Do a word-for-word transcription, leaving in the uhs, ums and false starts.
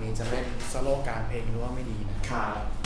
นี้จะเล่นโซโล่กลางเพลงหรือว่าไม่ดีนะครับ